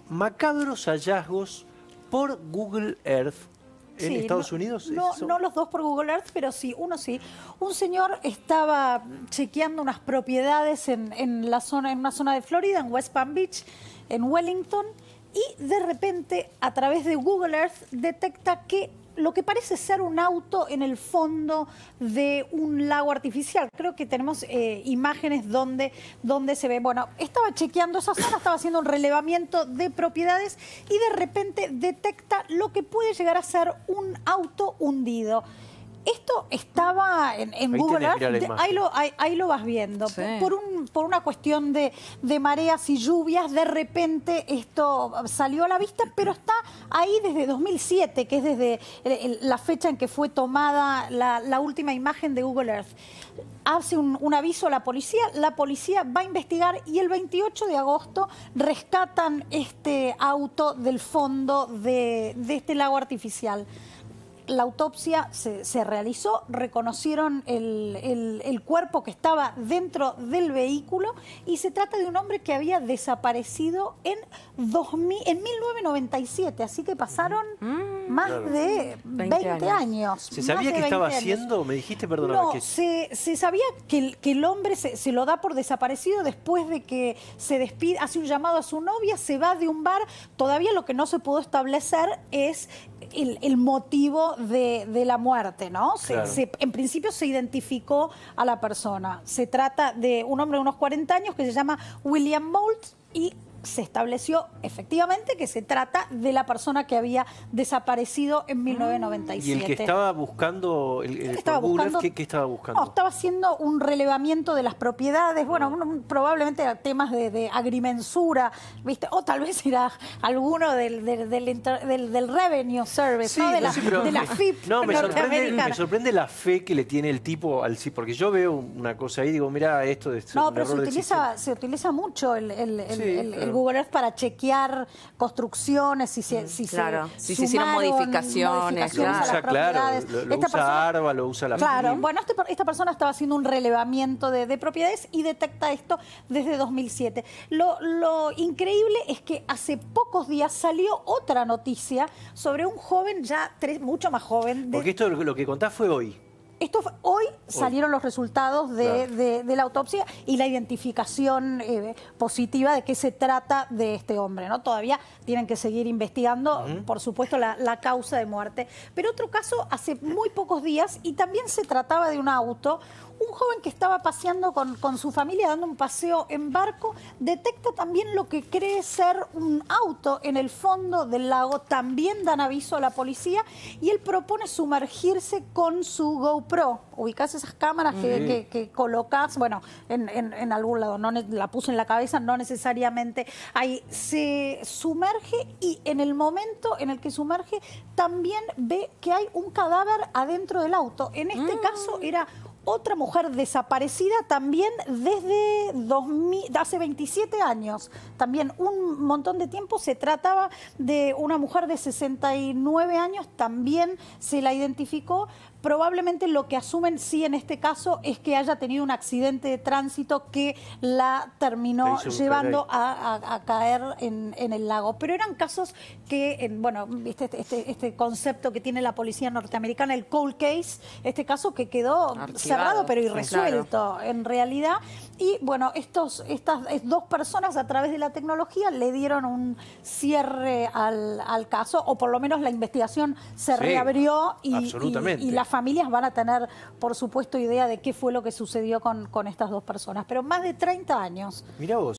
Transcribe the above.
macabros hallazgos por Google Earth en Estados Unidos. No los dos por Google Earth, pero sí, uno sí. Un señor estaba chequeando unas propiedades en una zona de Florida, en West Palm Beach, en Wellington, y de repente, a través de Google Earth, detecta que lo que parece ser un auto en el fondo de un lago artificial. Creo que tenemos imágenes donde se ve. Bueno, estaba chequeando esa zona, estaba haciendo un relevamiento de propiedades y de repente detecta lo que puede llegar a ser un auto hundido. Esto estaba en Google Earth, ahí lo vas viendo. Sí. Por una cuestión de mareas y lluvias, de repente esto salió a la vista, pero está ahí desde 2007, que es desde la fecha en que fue tomada la última imagen de Google Earth. Hace un aviso a la policía va a investigar y el 28 de agosto rescatan este auto del fondo de este lago artificial. La autopsia se realizó, reconocieron el cuerpo que estaba dentro del vehículo y se trata de un hombre que había desaparecido en 1997, así que pasaron más de 20 años. ¿Se sabía qué estaba haciendo? Me dijiste, perdóname. No, se sabía que el hombre se lo da por desaparecido después de que se despide, hace un llamado a su novia, se va de un bar. Todavía lo que no se pudo establecer es el motivo de la muerte, ¿no? Claro. En principio se identificó a la persona. Se trata de un hombre de unos 40 años que se llama William Bolt y se estableció efectivamente que se trata de la persona que había desaparecido en 1997. ¿Y el que estaba buscando, ¿qué estaba buscando? No, estaba haciendo un relevamiento de las propiedades, bueno, probablemente temas de agrimensura, ¿viste? O tal vez era alguno del Revenue Service, sí, ¿no? De la FIP norteamericana. Me sorprende la fe que le tiene el tipo al sí, porque yo veo una cosa ahí y digo, mira, esto de no, pero se utiliza mucho el Google Earth para chequear construcciones, si se hicieron modificaciones. Lo usa, claro, lo usa ARBA, lo usa la Claro, bueno, esta persona estaba haciendo un relevamiento de propiedades y detecta esto desde 2007. Lo increíble es que hace pocos días salió otra noticia sobre un joven ya mucho más joven. Porque esto lo que contás fue hoy. Hoy salieron los resultados de la autopsia y la identificación positiva de qué se trata de este hombre, ¿no? Todavía tienen que seguir investigando, por supuesto, la causa de muerte. Pero otro caso hace muy pocos días y también se trataba de un auto. Un joven que estaba paseando con su familia, dando un paseo en barco, detecta también lo que cree ser un auto en el fondo del lago. También dan aviso a la policía y él propone sumergirse con su GoPro. Ubicás esas cámaras que colocás, bueno, en algún lado. No la puso en la cabeza, no necesariamente. Ahí se sumerge y en el momento en el que sumerge también ve que hay un cadáver adentro del auto. En este caso era otra mujer desaparecida también desde hace 27 años. También un montón de tiempo. Se trataba de una mujer de 69 años. También se la identificó. Probablemente lo que asumen, sí, en este caso, es que haya tenido un accidente de tránsito que la terminó llevando a caer en el lago. Pero eran casos que, bueno, ¿viste? Este concepto que tiene la policía norteamericana, el cold case, este caso que quedó cerrado pero irresuelto, en realidad. Y bueno, estas dos personas a través de la tecnología le dieron un cierre al caso, o por lo menos la investigación se reabrió y las familias van a tener, por supuesto, idea de qué fue lo que sucedió con estas dos personas. Pero más de 30 años. Mirá vos.